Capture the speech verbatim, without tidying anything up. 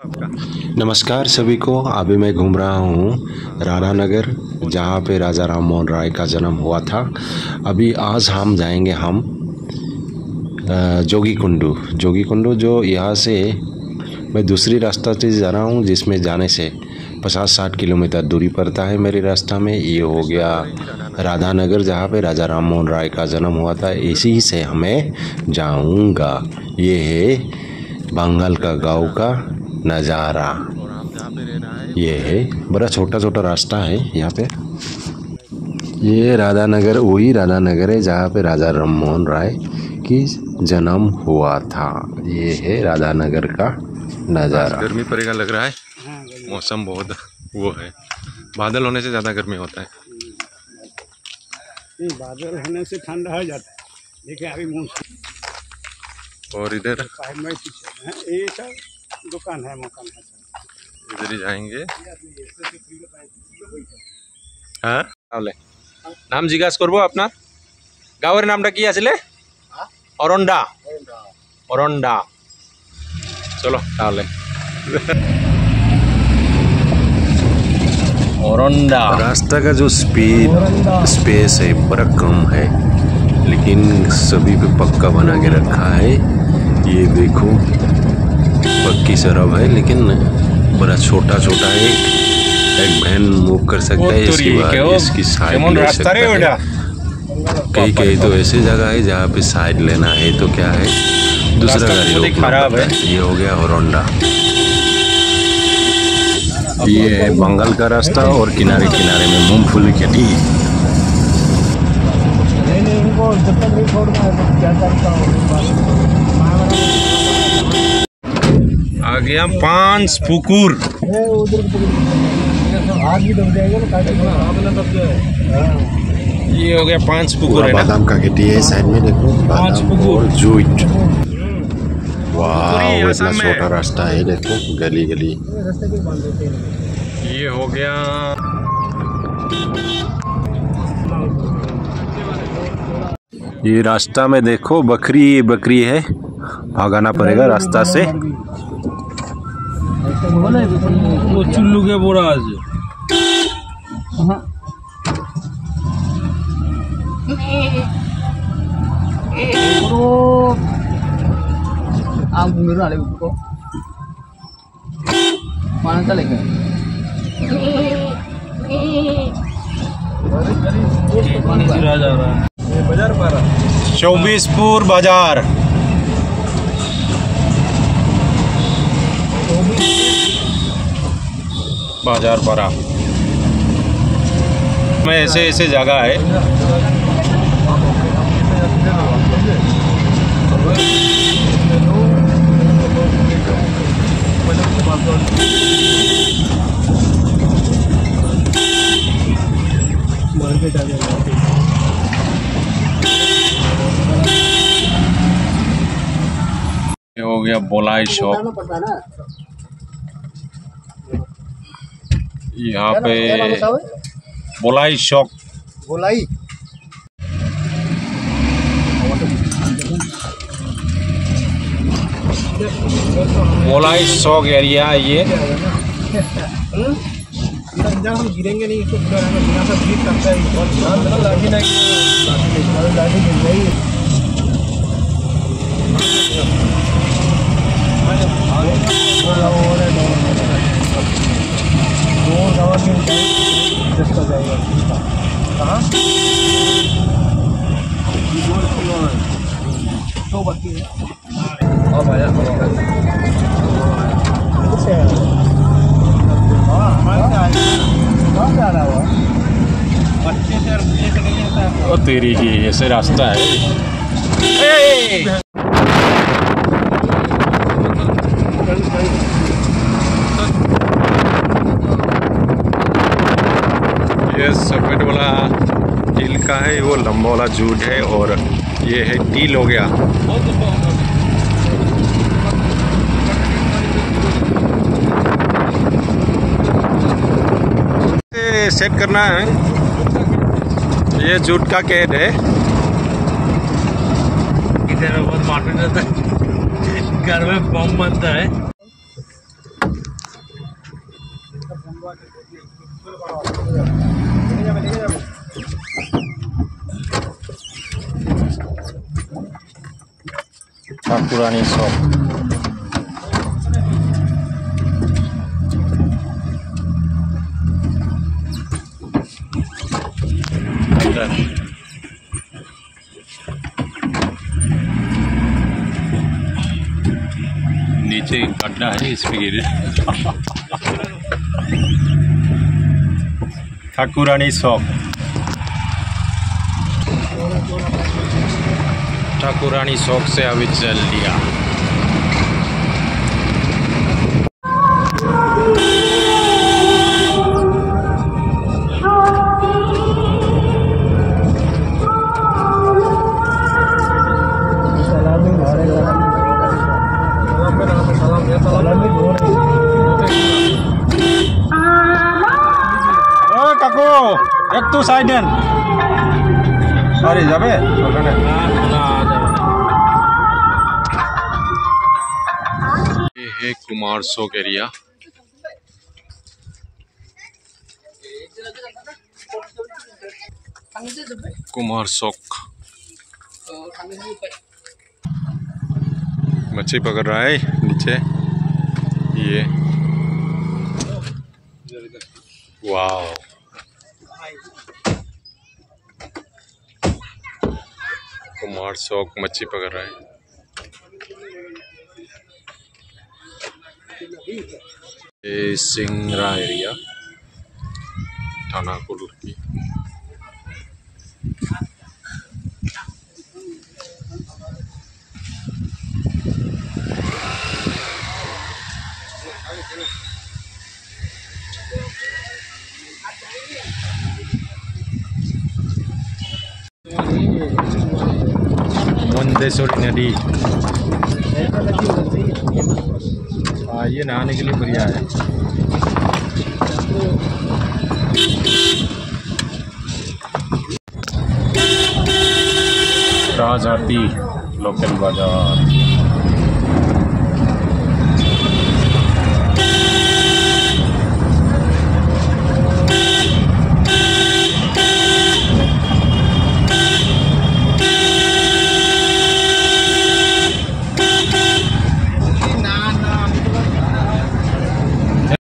नमस्कार सभी को। अभी मैं घूम रहा हूँ राणा नगर, जहाँ पे राजा राम मोहन राय का जन्म हुआ था। अभी आज हम जाएंगे हम जोगी कुंडू जोगी कुंडू जो यहाँ से मैं दूसरी रास्ता से जा रहा हूँ, जिसमें जाने से पचास साठ किलोमीटर दूरी पड़ता है मेरे रास्ता में। ये हो गया राधा नगर, जहाँ पे राजा राम मोहन राय का जन्म हुआ था। इसी से हमें जाऊँगा। ये है बंगाल का गांव का नज़ारा। ये है बड़ा छोटा छोटा रास्ता है यहाँ पे। ये राधा नगर, वही राधा नगर है जहाँ पे राजा राम मोहन राय की जन्म हुआ था। ये है राधा नगर का नज़ारा। गर्मी पड़ेगा लग रहा है, मौसम बहुत वो है, बादल होने से ज़्यादा गर्मी होता है। नहीं, बादल होने से ठंडा हो जाता है। देखिए अभी मौसम। और इधर ये सब दुकान है, मकान है, इधर ही जाएंगे। हाँ नाम जिज्ञास करबो आपनार गाँवेर नामटा कि आछिले? अरंडा अरंडा। चलो ताहले अरंडा। रास्ता का जो स्पीड स्पेस है बड़ा कम है, लेकिन सभी पे पक्का बना के रखा है। ये देखो पक्की सड़क है, लेकिन बड़ा छोटा छोटा है। एक वैन मूव कर सकता है, इसके बाद इसकी साइड ले सकता है। कई कई तो ऐसी जगह है जहाँ पे साइड लेना है तो क्या है, दूसरा गाड़ी रोकना पड़ता है। ये हो गया होरोंडा। ये है बंगाल का रास्ता और किनारे किनारे में मूंगफली खेती। आ गया पांच पुकुर। ये हो गया पांच पुकुर है ना? बादाम का खेती है साइड में, देखो बादाम और जूट। वाह इतना छोटा रास्ता है, देखो गली गली। ये हो गया ये रास्ता में देखो बकरी बकरी है, भागाना पड़ेगा रास्ता से। चुल्लू के बोरा आज आप घूम रहे हो माना चलेगा। चौबीसपुर बाजार। बाजार पारा में ऐसे ऐसे जगह है। ये हो गया बोलाई शॉप। यहाँ पे बोलाई शॉप, बोलाई बोलाई शॉप एरिया। ये हम गिरेंगे नहीं, इसको बिना सब गिर सकता है। लाठी नहीं, लाठी मिल गई। तो बाकी है और भाई ओ तेरी की ऐसे रास्ता है। ये सफेद वाला टील का है, वो लंबा वाला जूट है, और ये है टील हो गया। सेट करना है। ये जूट का कैद है। इधर बहुत मार्केट रहता है, घर में बम बनता है। ठाकुरानी शॉप। नीचे गड्ढा है, इस पे गिरे। ठाकुरानी शॉप, ठाकुरानी शॉप से अभी चल लिया। কাকু একটু সাইড দেন, সরি যাবে ওখানে। ये है कुमार शौक एरिया। कुमार शौक मच्छी पकड़ रहा है नीचे। ये वाह, कुमार शौक मच्छी पकड़ रहा है। ये सिंगरा एरिया, थाना कुलुर्की। मुंडेश्वरी नदी, हाँ ये नहाने के लिए बढ़िया है। राजहाटी लोकल बाजार।